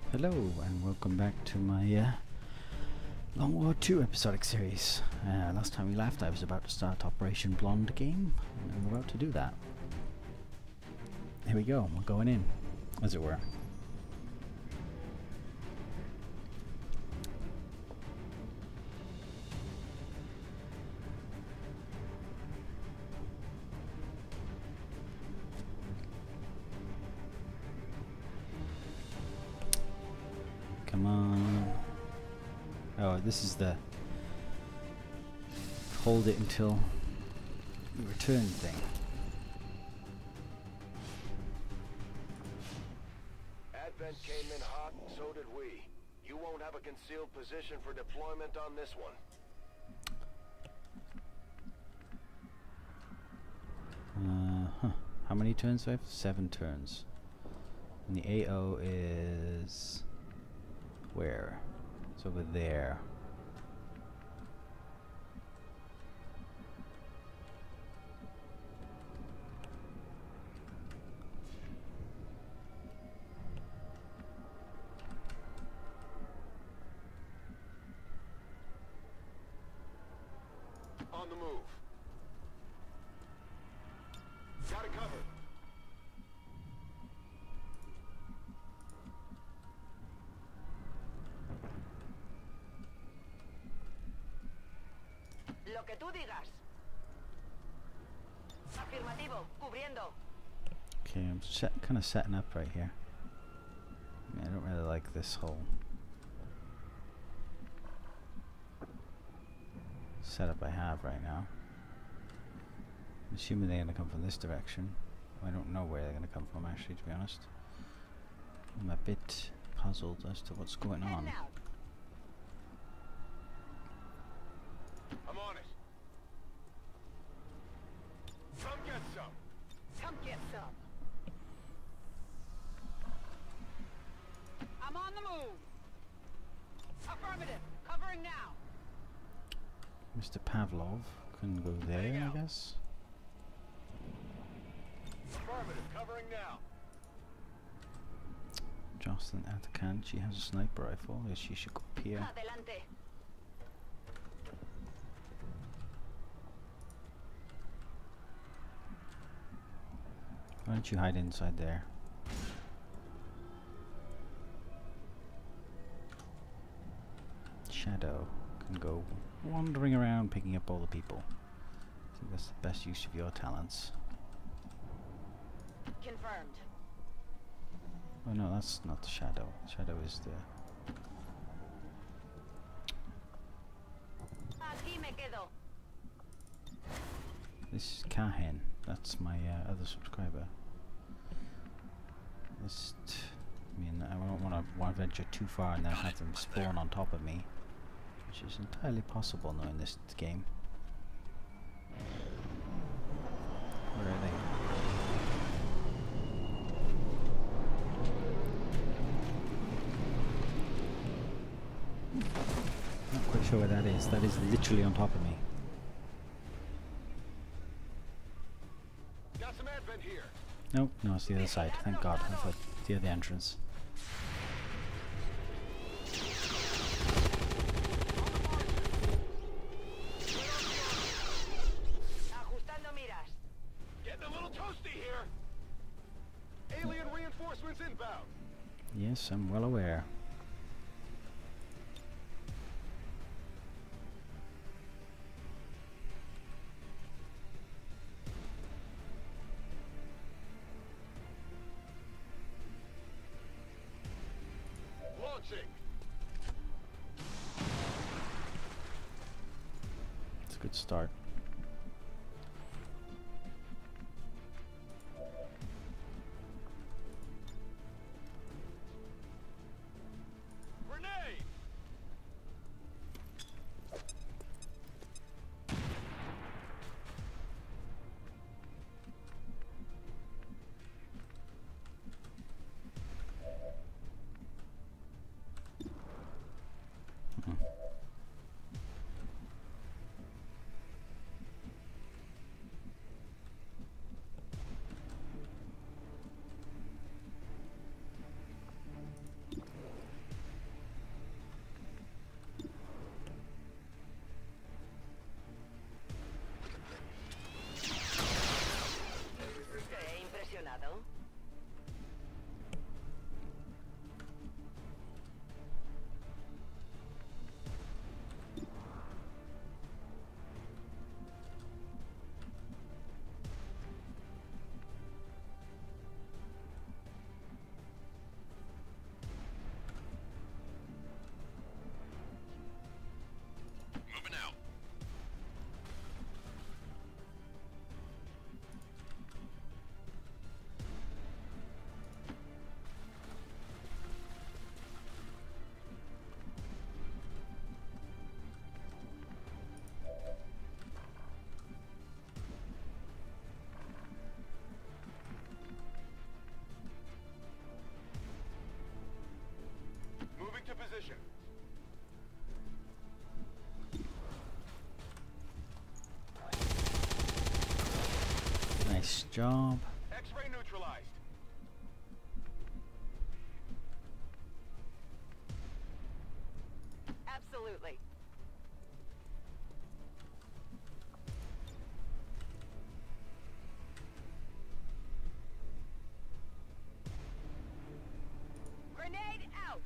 Hello and welcome back to my Long War 2 episodic series. Last time we left I was about to start Operation Blonde game, and I'm about to do that. Here we go, we're going in, as it were. Come on. Oh, this is the hold it until you return thing. Advent came in hot, and so did we. You won't have a concealed position for deployment on this one. How many turns do I have? 7 turns. And the AO is... where? It's over there. On the move. Got it covered. Lo que tú digas. Afirmativo, cubriendo. Okay, I'm kind of setting up right here. I don't really like this whole setup I have right now. I'm assuming they're going to come from this direction. I don't know where they're going to come from actually, to be honest. I'm a bit puzzled as to what's going on. I'm on it. Come get some. Come get some. I'm on the move. Affirmative. Covering now. Mr. Pavlov can go there, I guess. Affirmative, covering now. Jocelyn Atakan, she has a sniper rifle. Yes, she should go up here. Adelante. Why don't you hide inside there? Shadow can go wandering around picking up all the people. I think that's the best use of your talents. Confirmed. Oh no, that's not the Shadow. Shadow is the... Aquí me quedo. This is Kahin. That's my other subscriber. I mean, I don't want to venture too far and then have them spawn on top of me, which is entirely possible knowing this game. Where are they? Not quite sure where that is. That is literally on top of me. Got some advent here. Nope, no, it's the other side. Thank God. I thought the other entrance. Ajustando miras. Getting a little toasty here. Alien reinforcements inbound. Yes, I'm well aware. Launching. It's a good start. Grenade. job. X-ray neutralized. Absolutely. Grenade out.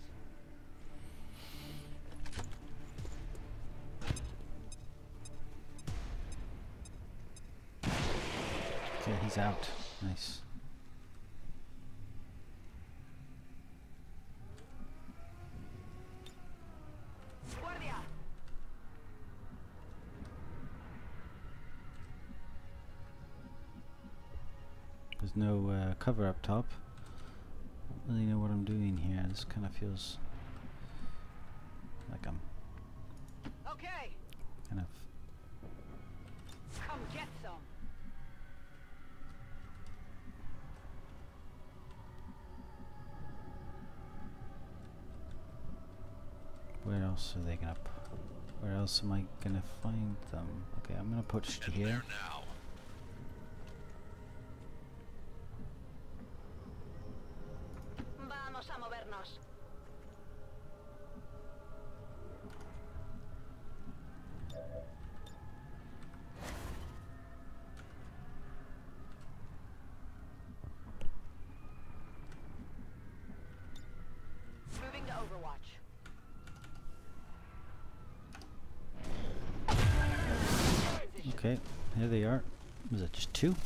Okay, he's out. Nice. Guardia. There's no cover up top. Don't really know what I'm doing here. This kind of feels like I'm Okay. kind of... Come get some. Where else are they gonna where else am I gonna find them? Okay, I'm gonna push to here. Now. Vamos a movernos. Moving to Overwatch. Okay, here they are. Was it just two?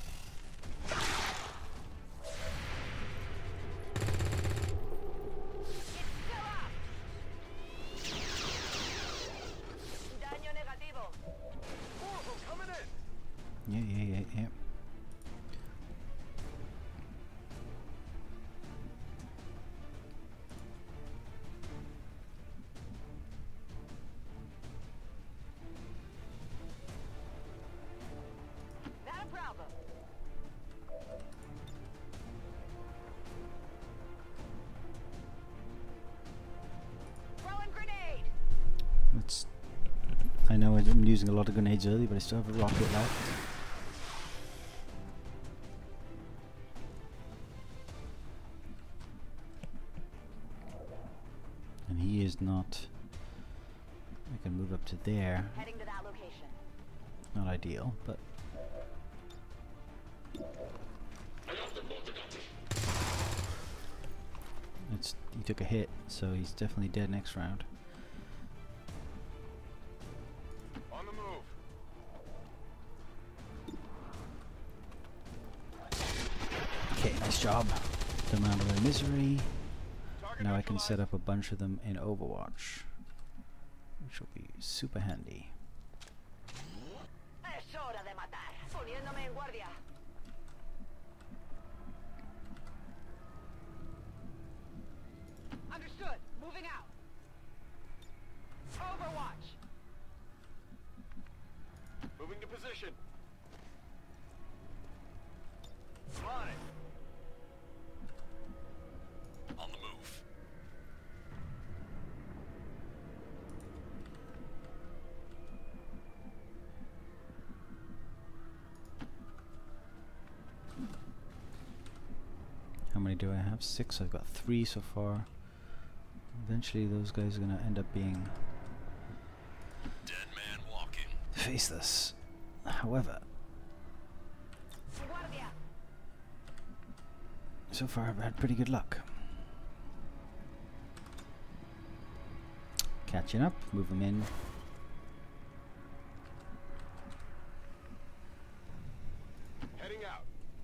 Daño negativo. Coming in. Yeah. Not a problem. Throwing grenade. Let's... I know I'm using a lot of grenades early, but I still have a rocket left. And he is not... I can move up to there. Heading to that location. Not ideal, but... He took a hit, so he's definitely dead next round. On the move. Okay, nice job. Them out of their misery. Target Now I can neutralized. set up a bunch of them in Overwatch, which will be super handy. Es hora de matar. Poniéndome en guardia. Understood. Moving out. Overwatch. Moving to position. On it. On the move. How many do I have? 6. I've got 3 so far. Eventually those guys are going to end up being Dead man walking. faceless. However, Guardia. so far I've had pretty good luck. Catching up, move them in. Heading out.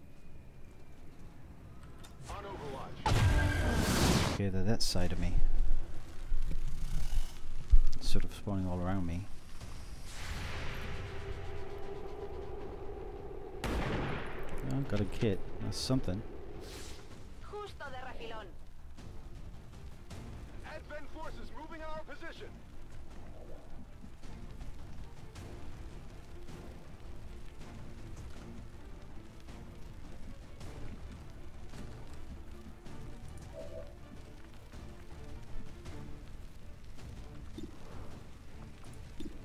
On Overwatch. Okay, they're that side of me. Sort of spawning all around me. Oh, got a kit. That's something. Justo de refilón. Advent forces moving our position.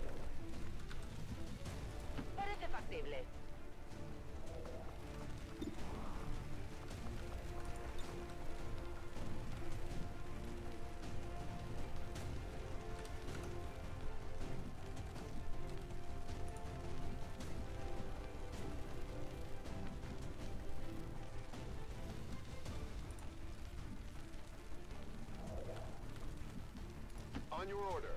Parece factible. On your order.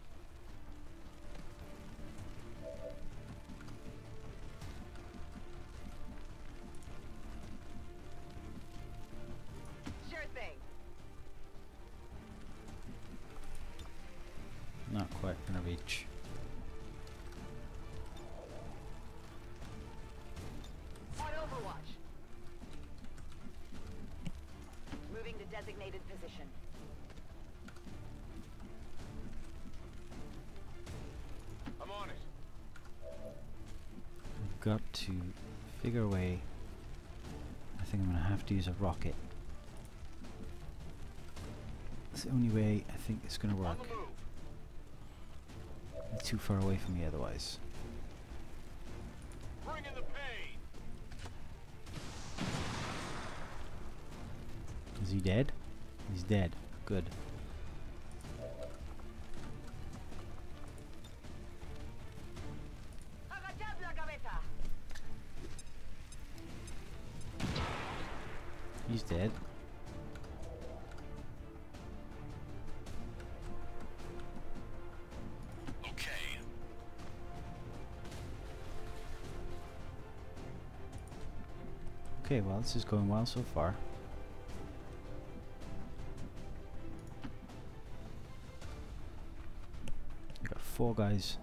Sure thing. Not quite gonna reach. On Overwatch. Moving to designated position. I'm on it. We've got to figure a way. I think I'm gonna have to use a rocket. It's the only way I think it's gonna work. On the move. It's too far away from me otherwise. Bring in the pain. Is he dead? He's dead. Good. Agachad la cabeza. He's dead. Okay. Okay, well, this is going well so far. We got 4 guys.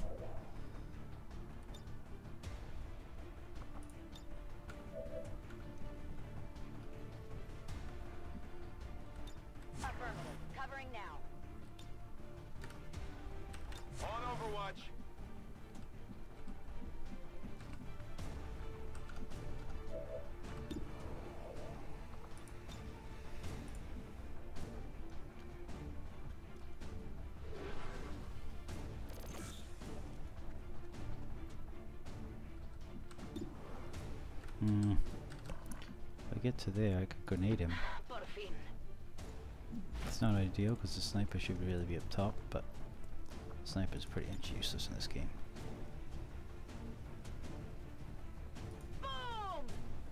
Affirmative. Covering now. On Overwatch. If I get to there, I could grenade him. Por fin. It's not ideal because the sniper should really be up top, but sniper's pretty much useless in this game. Boom!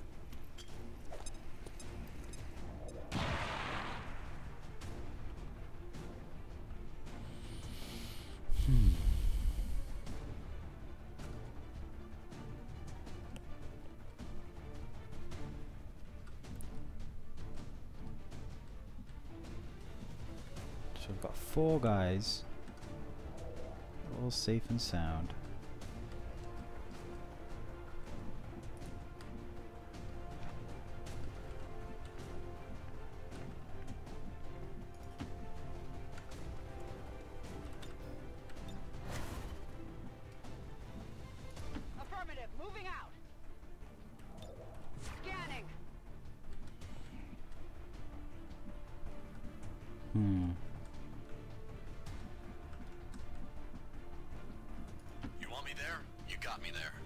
So we've got 4 guys, all safe and sound. Affirmative. Moving out. Scanning. You want me there? You got me there.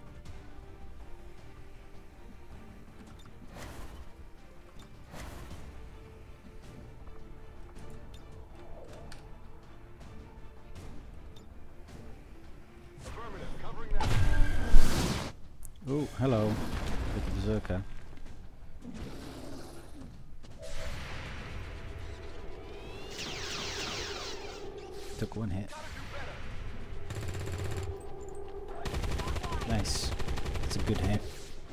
Affirmative. Covering that. Oh, hello, with the berserker. Took 1 hit. Nice. That's a good hit.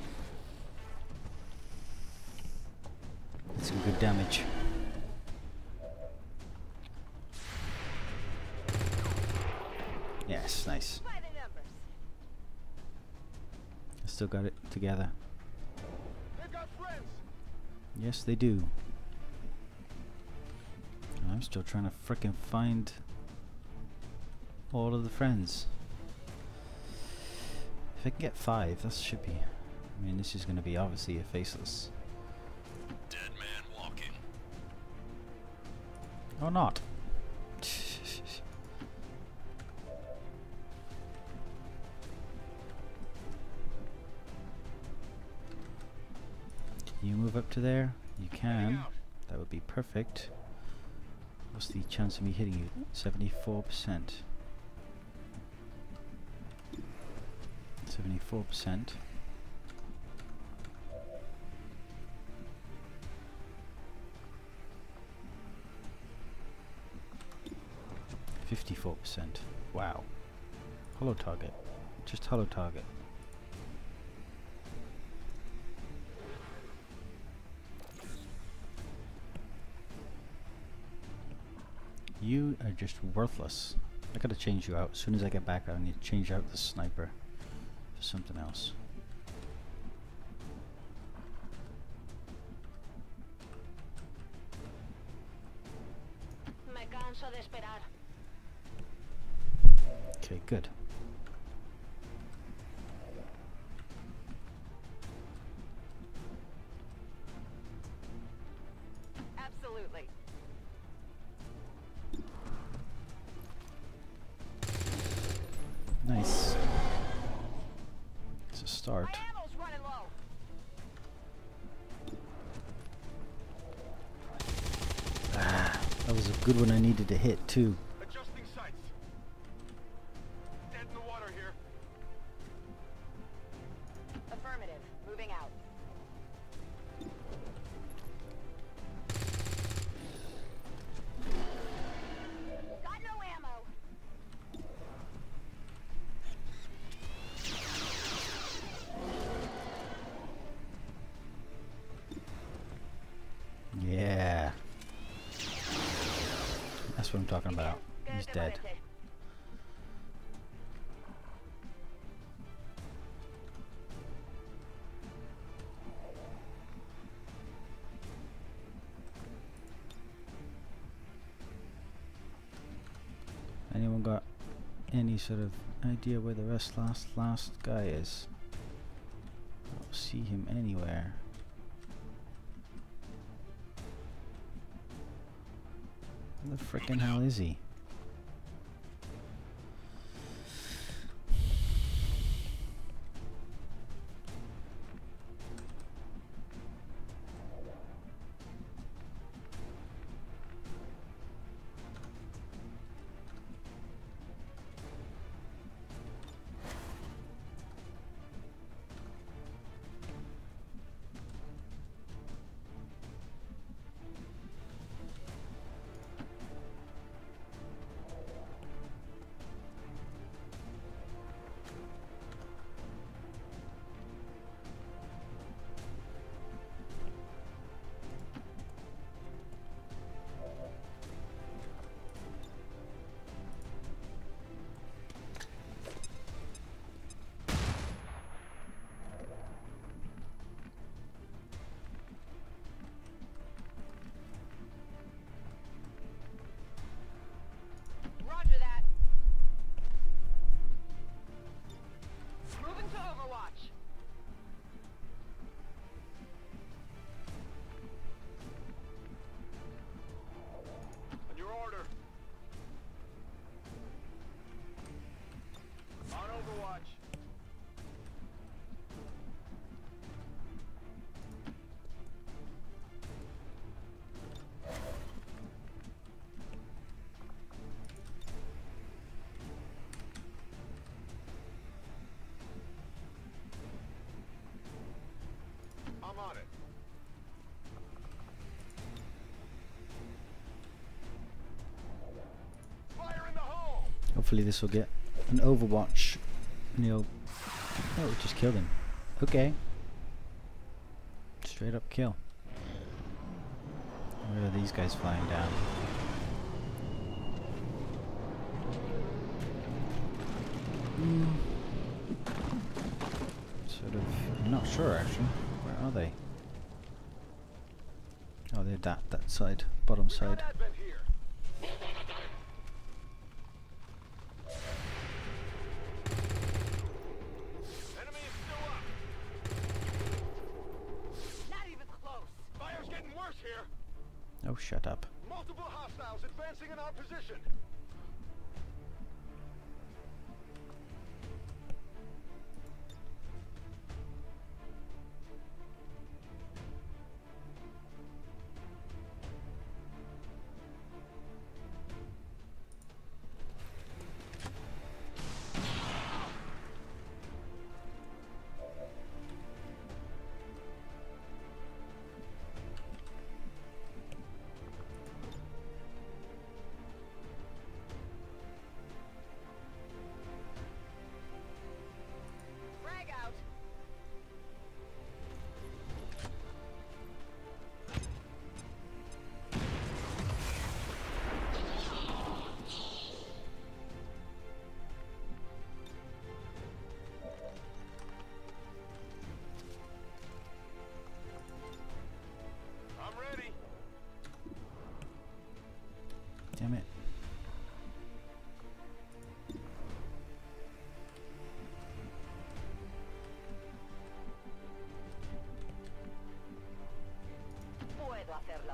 That's some good damage. Yes, nice. By the numbers. I still got it together. They've got friends. Yes, they do. I'm still trying to frickin' find all of the friends. If I can get 5, that should be... I mean, this is going to be obviously a faceless. Dead man walking. Or not. Can you move up to there? You can. That would be perfect. What's the chance of me hitting you? 74%. 74%. 54%. Wow. Hollow target. Just hollow target. You are just worthless. I gotta change you out. As soon as I get back, I need to change out the sniper for something else. Me canso de esperar. Okay, good. Absolutely. Nice. It's a start. My ammo's running low. Ah, that was a good one I needed to hit too. Adjusting sights. Dead in the water here. Affirmative. Moving out. Got no ammo. Yeah. That's what I'm talking about. He's dead. Anyone got any sort of idea where the last guy is? I don't see him anywhere. Where the frickin' hell is he? Roger that. Moving to Overwatch. On your order. On Overwatch. I'm on it. Fire in the hole! Hopefully this will get an Overwatch and he'll... Oh, it just killed him. Okay. Straight up kill. Where are these guys flying down? Sort of... I'm not sure actually. Where are they? Oh, they're that side. Bottom side. Advent here. Enemy is still up. Not even close. Fire's getting worse here. Oh, shut up. Multiple hostiles advancing in our position. damn it. Puedo hacerlo.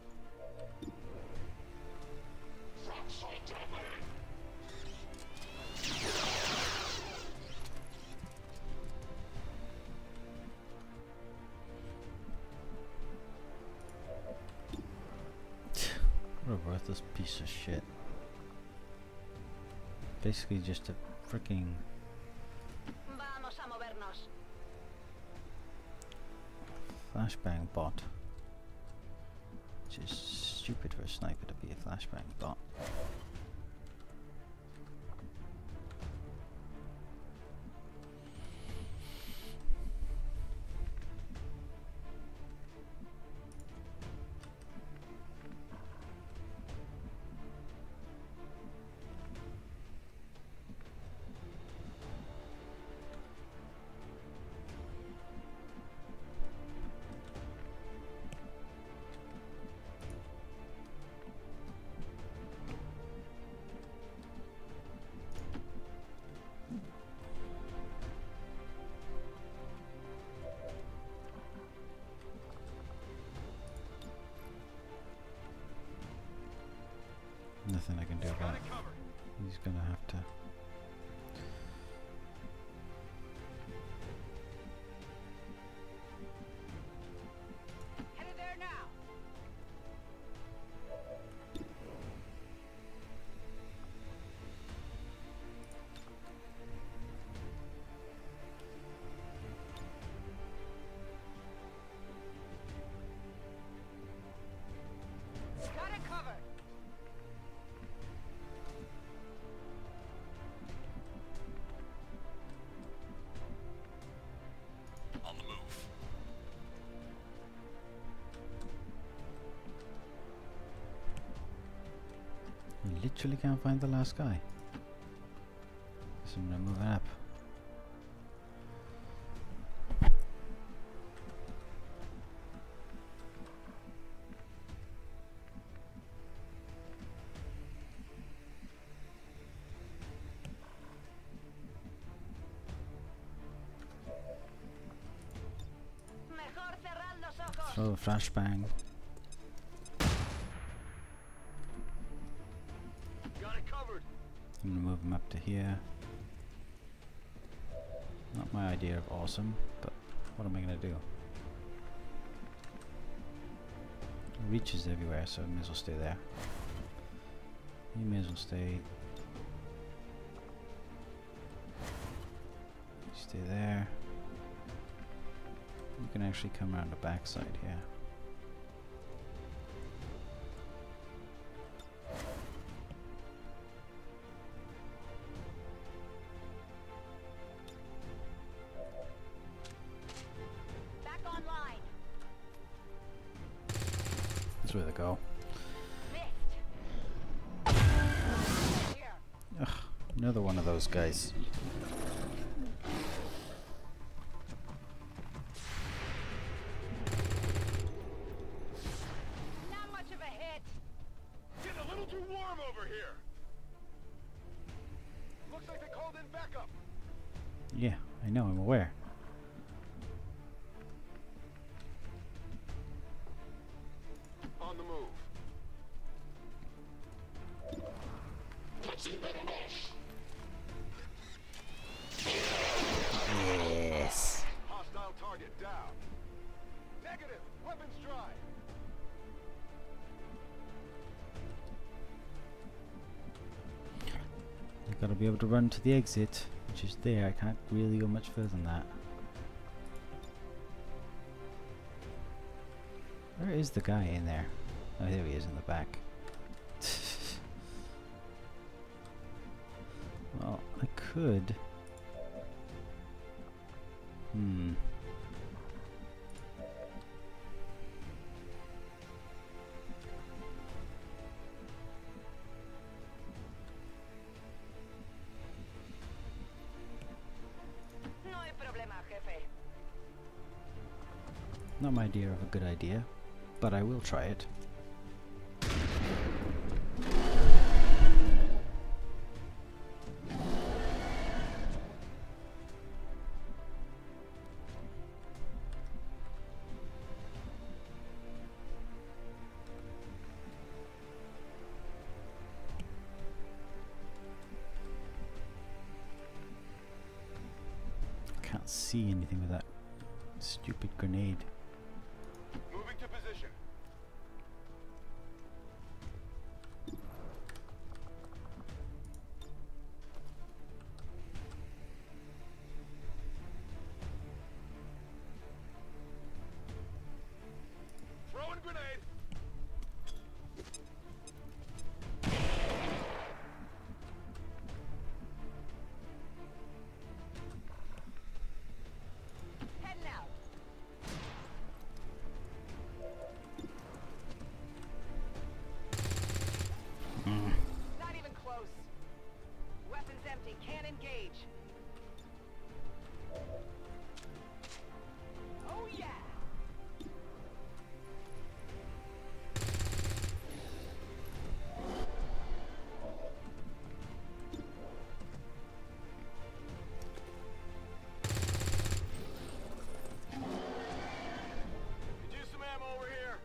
What a worthless piece of shit. Basically just a freaking Vamos a movernos. flashbang bot. Which is stupid for a sniper to be a flashbang bot. Nothing I can do about it. He's gonna have to. Headed there now. Got it covered. On the move. I literally can't find the last guy. Guess I'm gonna move up. Mejor cerrad los ojos. Oh, flashbang. Got it covered. I'm gonna move him up to here. Not my idea of awesome, but what am I gonna do? Reach is everywhere, so I may as well stay there. You may as well stay. Stay there. You can actually come around the backside here. Back online. That's where they go. Missed. Here. Ugh, another one of those guys. Not much of a hit. Getting a little too warm over here. Looks like they called in backup. Yeah, I know, I'm aware. On the move. Yes. Hostile target down. Negative. Weapons dry. I gotta be able to run to the exit, which is there. I can't really go much further than that. Where is the guy in there? Oh, there he is in the back. Well, I could. No hay problema, jefe. Not my idea of a good idea, but I will try it. can't see anything with that stupid grenade. Moving to position. Throwing grenade. Heading out. Not even close. Weapons empty. Can't engage. Oh yeah. Could use some ammo over here.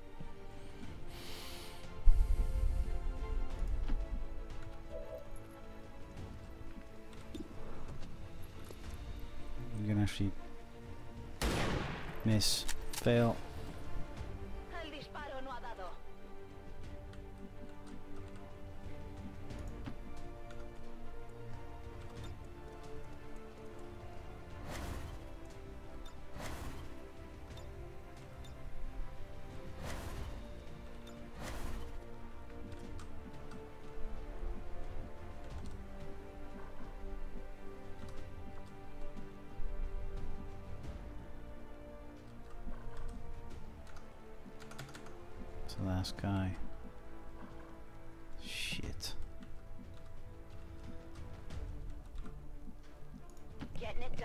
You can actually miss, fail. El disparo no ha dado. It's the last guy. Shit. Getting it done.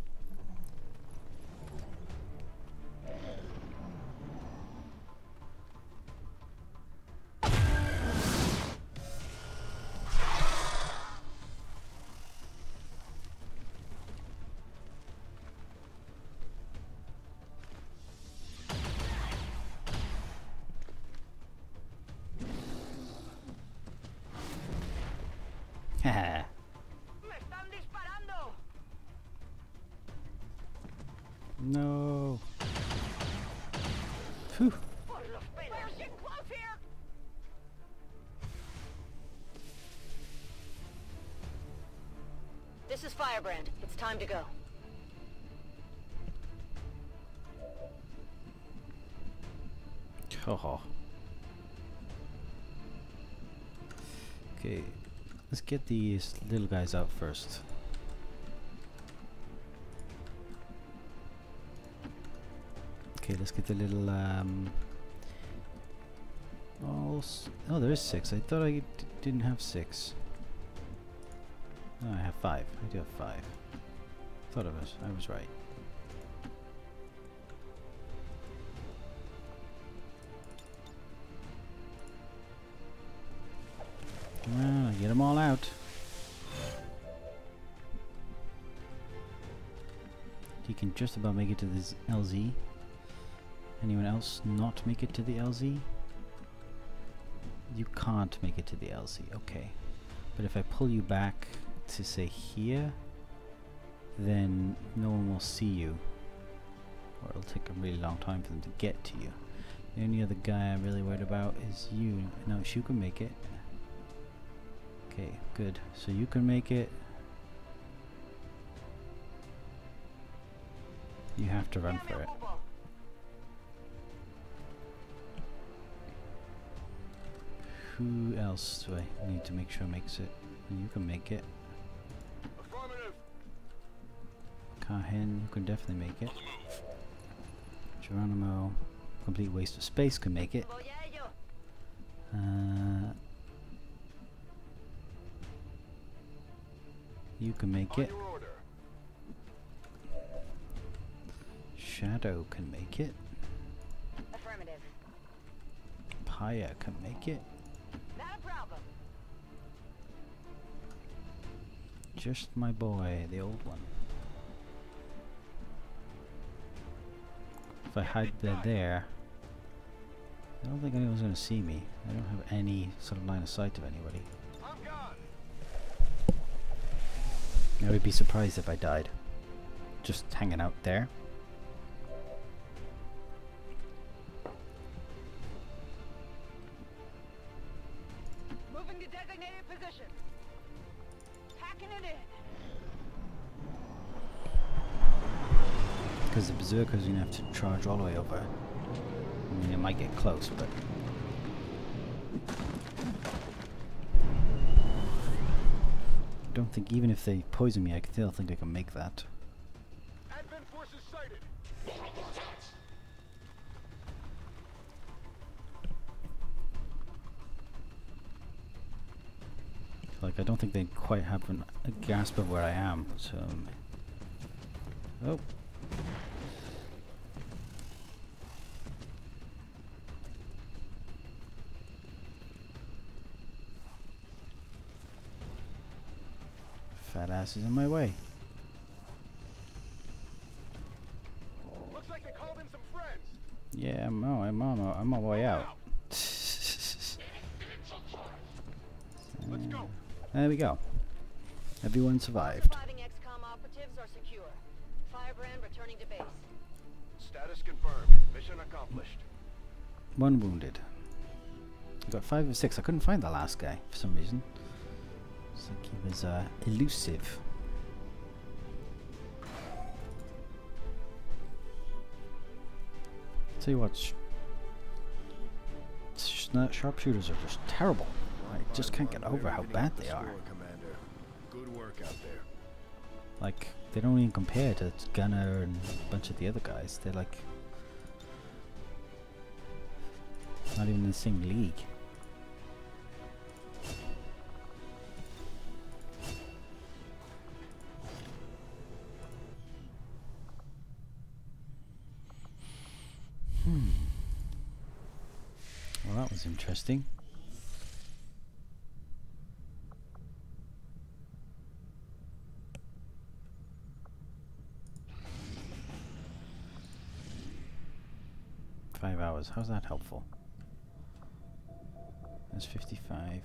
Haha. ¡Me están disparando! No. Phew. Por los pelos. We're getting close here. This is Firebrand. It's time to go. Oh. Okay, let's get these little guys out first. Okay, let's get the little oh, there is 6. I thought I didn't have 6. No, I have 5. I do have 5. Thought of it. I was right. Come on, get them all out. You can just about make it to this LZ. Anyone else not make it to the LZ? You can't make it to the LZ, okay. But if I pull you back to say here, then no one will see you. Or it'll take a really long time for them to get to you. The only other guy I'm really worried about is you. No, you can make it. Okay, good. So you can make it. You have to run for it. Who else do I need to make sure makes it? You can make it. Affirmative. Kahin, you can definitely make it. Geronimo, complete waste of space, can make it. You can make it. Shadow can make it. Affirmative. Paya can make it. Not a problem. Just my boy, the old one. If I hide there, I don't think anyone's going to see me. I don't have any sort of line of sight of anybody. I'm gone. I would be surprised if I died. just hanging out there. Moving to designated position. Packing it in. Because the berserker's gonna have to charge all the way over. I mean, it might get close, but I don't think, even if they poison me, I still think I can make that. Advent forces sighted. Like, I don't think they quite have a grasp of where I am, so... Oh. Fat ass is in my way. Looks like they called in some friends. Yeah, I'm on my way out. Let's go. There we go. Everyone survived. Surviving XCOM operatives are secure. Firebrand returning to base. Status confirmed. Mission accomplished. 1 wounded. I got 5 of 6. I couldn't find the last guy for some reason. It's like he was elusive. Tell you what, sharpshooters are just terrible. I just can't get over how bad they are. Commander. Good work out there. Like, they don't even compare to Gunner and a bunch of the other guys. They're like not even in the same league. Well, that was interesting. Five hours. How's that helpful? That's 55.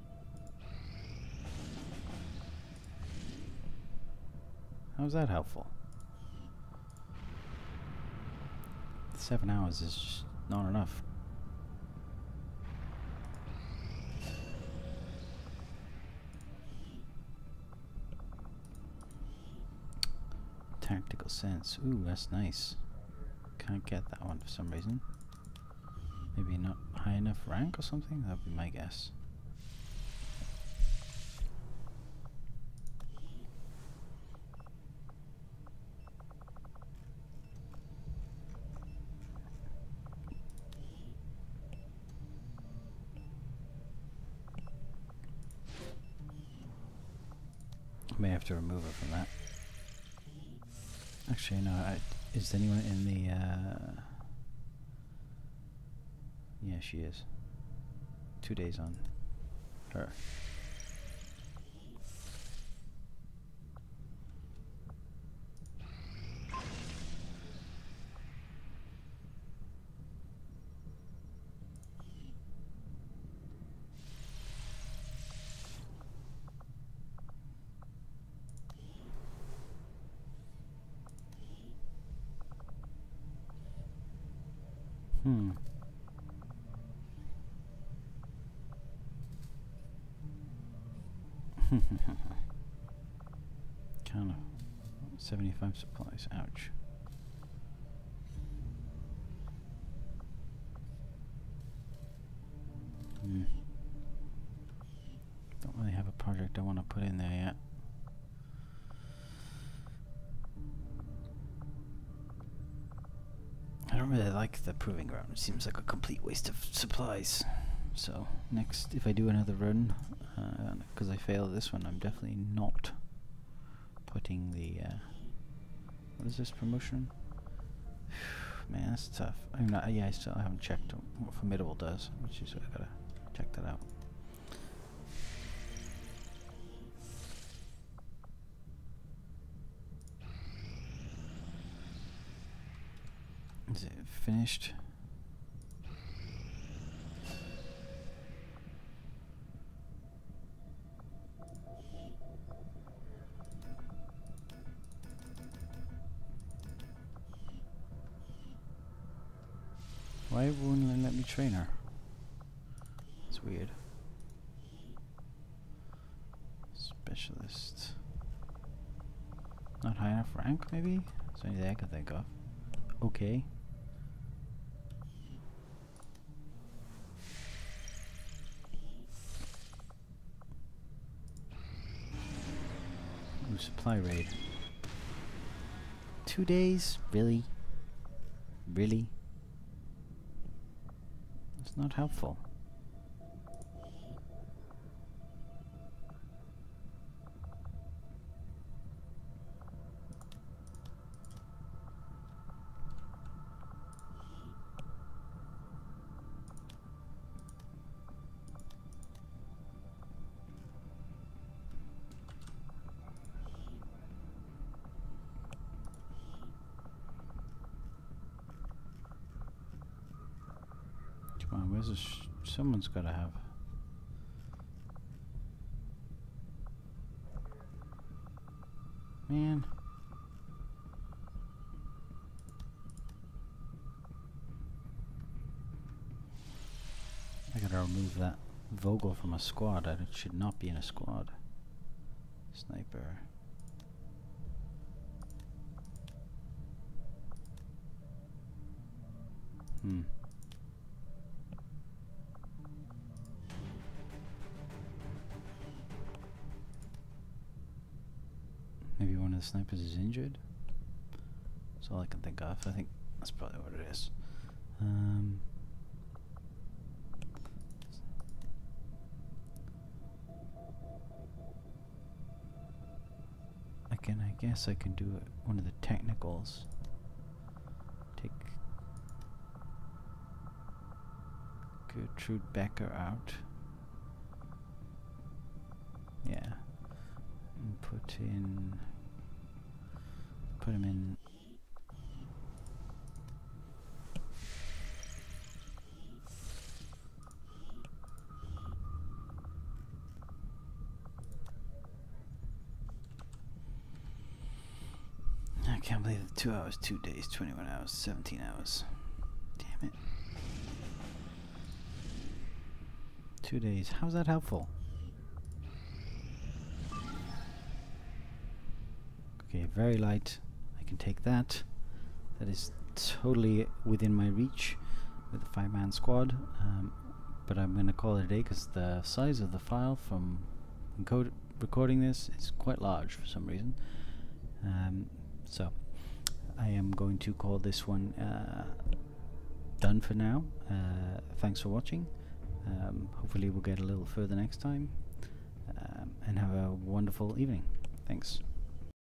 How's that helpful? 7 hours is just not enough. Tactical sense. Ooh, that's nice. Can't get that one for some reason. Maybe not high enough rank or something? That'd be my guess. May have to remove her from that. Actually, no. Is anyone in the? Yeah, she is. 2 days on her. Kind of 75 supplies. Ouch. Don't really have a project I want to put in there yet. I don't really like the proving ground. It seems like a complete waste of supplies. So next, if I do another run, because I failed this one, I'm definitely not putting the what is this promotion? Man, that's tough. I'm not. Yeah, I still haven't checked what Formidable does, which is I gotta check that out. Is it finished? Why wouldn't they let me train her? It's weird. Specialist. Not high enough rank, maybe? That's the only thing I could think of. Okay. Ooh, supply raid. 2 days? Really? Really? It's not helpful. Come on, where's this? Someone's got to have. Man. I gotta remove that Vogel from a squad. It should not be in a squad. Sniper. Maybe one of the snipers is injured. That's all I can think of. I think that's probably what it is. I guess I can do it. One of the technicals. Take Gertrude Becker out. Yeah. And put him in. I can't believe it. 2 hours, 2 days, 21 hours, 17 hours. Damn it. 2 days. How's that helpful? Okay, very light. I can take that. That is totally within my reach with a 5-man squad. But I'm going to call it a day because the size of the file from recording this is quite large for some reason. So I am going to call this one done for now. Thanks for watching. Hopefully we'll get a little further next time. And have a wonderful evening. Thanks.